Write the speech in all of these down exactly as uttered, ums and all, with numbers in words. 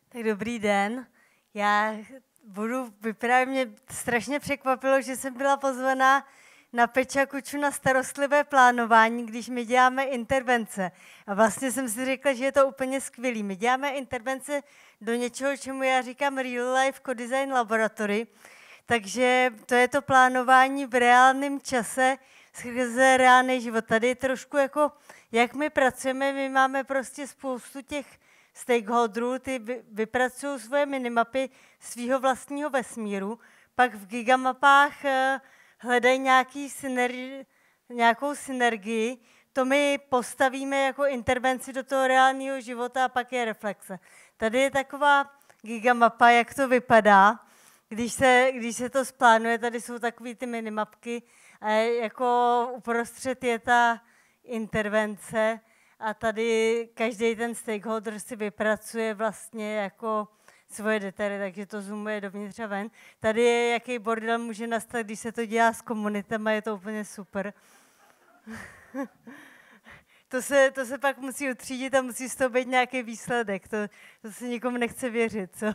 Tak dobrý den. Já budu vyprávět, mě strašně překvapilo, že jsem byla pozvaná na Peča Kuču na starostlivé plánování, když my děláme intervence. A vlastně jsem si řekla, že je to úplně skvělý. My děláme intervence do něčeho, čemu já říkám Real Life Co-Design Laboratory. Takže to je to plánování v reálném čase skrze reálný život. Tady je trošku jako, jak my pracujeme, my máme prostě spoustu těch stakeholderů, ty vypracují svoje minimapy svého vlastního vesmíru, pak v gigamapách hledají nějaký synergi, nějakou synergii, to my postavíme jako intervenci do toho reálného života a pak je reflexe. Tady je taková gigamapa, jak to vypadá, když se, když se to splánuje, tady jsou takové ty minimapky a jako uprostřed je ta intervence a tady každý ten stakeholder si vypracuje vlastně jako svoje detaily, takže to zoomuje dovnitř a ven. Tady je, jaký bordel může nastat, když se to dělá s komunitama, je to úplně super. To se, to se pak musí utřídit a musí z toho být nějaký výsledek. To, to se nikomu nechce věřit, co?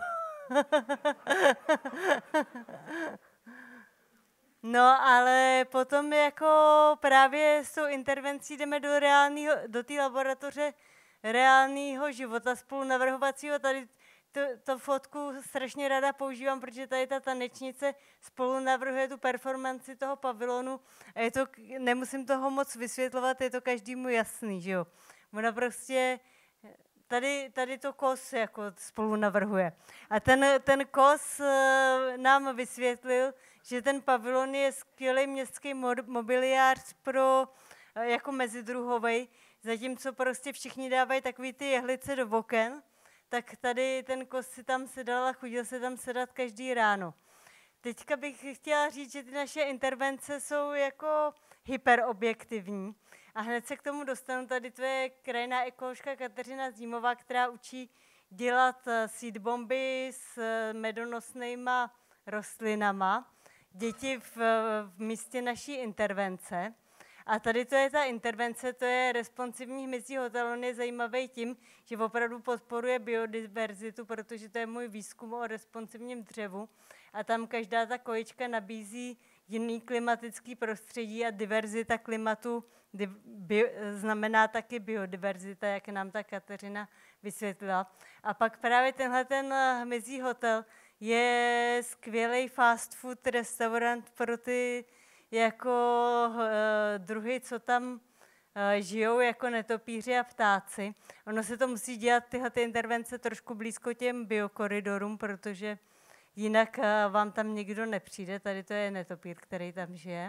No, ale potom jako právě s tou intervencí jdeme do reálního, do té laboratoře reálného života spolu navrhovacího. Tady to, to fotku strašně ráda používám, protože tady ta tanečnice spolu navrhuje tu performanci toho pavilonu a je to, nemusím toho moc vysvětlovat, je to každému jasný, že jo. Ona prostě Tady, tady to kos jako spolu navrhuje. A ten, ten kos nám vysvětlil, že ten pavilon je skvělý městský mobiliář pro jako mezidruhovej, zatímco prostě všichni dávají takový ty jehlice do oken, tak tady ten kos si tam sedal a chodil se tam sedat každý ráno. Teďka bych chtěla říct, že ty naše intervence jsou jako hyperobjektivní. A hned se k tomu dostanu. Tady to je krajinná ekoložka Kateřina Zímová, která učí dělat seed bomby s medonosnýma rostlinama. Děti v, v místě naší intervence. A tady to je ta intervence, to je responsivní hmyzí hotel. On je zajímavý tím, že opravdu podporuje biodiverzitu, protože to je můj výzkum o responsivním dřevu. A tam každá ta kojička nabízí jiný klimatický prostředí a diverzita klimatu di, bio, znamená taky biodiverzita, jak nám ta Kateřina vysvětlila. A pak právě tenhle ten hmyzí hotel je skvělý fast food restaurant pro ty jako uh, druhy, co tam uh, žijou jako netopíři a ptáci. Ono se to musí dělat, tyhle ty intervence, trošku blízko těm biokoridorům, protože jinak uh, vám tam nikdo nepřijde. Tady to je netopír, který tam žije.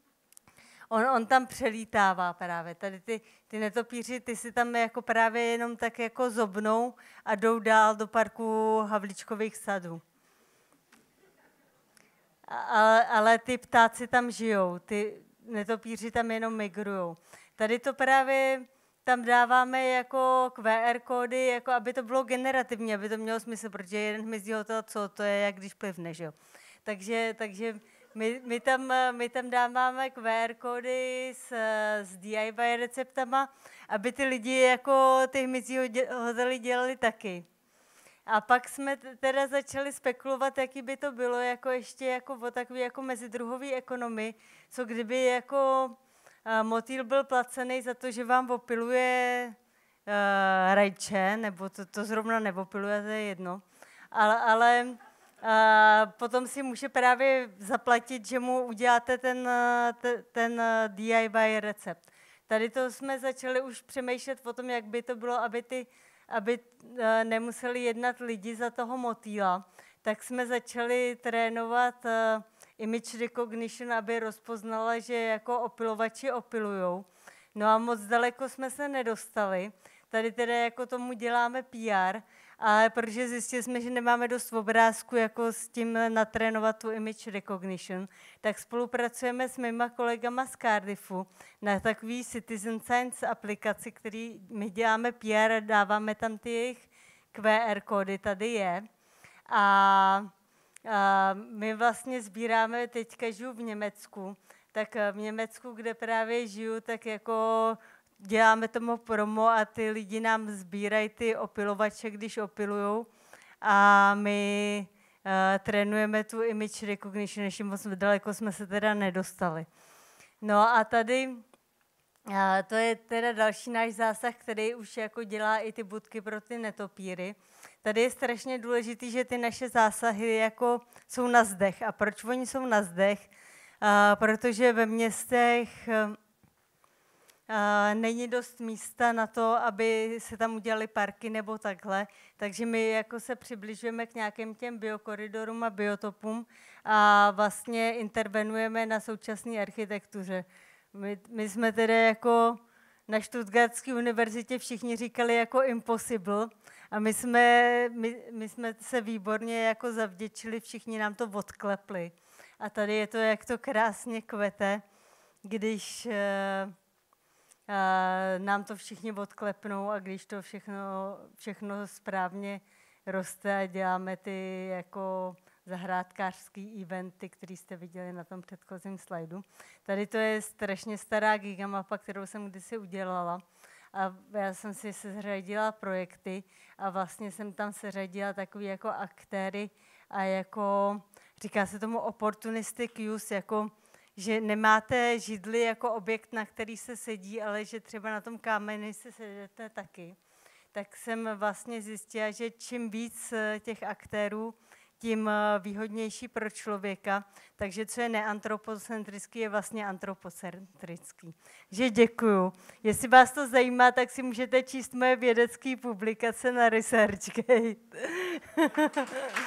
On, on tam přelítává právě. Tady ty, ty netopíři, ty si tam jako právě jenom tak jako zobnou a jdou dál do parku Havlíčkových sadů. Ale, ale ty ptáci tam žijou, ty netopíři tam jenom migrujou. Tady to právě tam dáváme jako Q R kódy, jako aby to bylo generativní, aby to mělo smysl, protože jeden hmyzí hotel, co to je, jak když plivne, že jo. Takže, takže my, my, tam, my tam dáváme Q R kódy s, s D I Y receptama, aby ty lidi jako ty hmyzí hotely dělali taky. A pak jsme teda začali spekulovat, jaký by to bylo jako ještě jako o takový jako mezidruhový ekonomii, co kdyby jako uh, motýl byl placený za to, že vám opiluje uh, rajče, nebo to, to zrovna neopiluje, to je jedno, ale, ale uh, potom si může právě zaplatit, že mu uděláte ten, ten, ten D I Y recept. Tady to jsme začali už přemýšlet o tom, jak by to bylo, aby ty aby nemuseli jednat lidi za toho motýla, tak jsme začali trénovat image recognition, aby rozpoznala, že jako opilovači opilujou. No a moc daleko jsme se nedostali. Tady teda jako tomu děláme P R, ale protože zjistili jsme, že nemáme dost obrázku jako s tím natrénovat tu image recognition, tak spolupracujeme s mýma kolegama z Cardiffu na takový citizen science aplikaci, který my děláme P R, dáváme tam ty jejich Q R kódy, tady je. A, a my vlastně sbíráme, teďka žiju v Německu, tak v Německu, kde právě žiju, tak jako děláme tomu promo a ty lidi nám sbírají ty opilovače, když opilujou. a my uh, trénujeme tu image recognition, ještě moc daleko jsme se teda nedostali. No a tady uh, to je teda další náš zásah, který už jako dělá i ty budky pro ty netopíry. Tady je strašně důležité, že ty naše zásahy jako jsou na zdech. A proč oni jsou na zdech? Uh, protože ve městech uh, není dost místa na to, aby se tam udělali parky nebo takhle. Takže my jako se přibližujeme k nějakým těm biokoridorům a biotopům a vlastně intervenujeme na současné architektuře. My, my jsme tedy jako na Stuttgartské univerzitě všichni říkali jako impossible a my jsme, my, my jsme se výborně jako zavděčili, všichni nám to odklepli. A tady je to, jak to krásně kvete, když uh, uh, nám to všichni odklepnou a když to všechno, všechno správně roste a děláme ty jako zahrádkářský eventy, který jste viděli na tom předchozím slajdu. Tady to je strašně stará gigamapa, kterou jsem kdysi udělala. A já jsem si seřadila projekty a vlastně jsem tam seřadila takový jako aktéry a jako, říká se tomu opportunistic use, jako, že nemáte židli jako objekt, na který se sedí, ale že třeba na tom kámeni se sedíte taky. Tak jsem vlastně zjistila, že čím víc těch aktérů, tím výhodnější pro člověka. Takže co je neantropocentrický, je vlastně antropocentrický. Že děkuju. Jestli vás to zajímá, tak si můžete číst moje vědecké publikace na ResearchGate.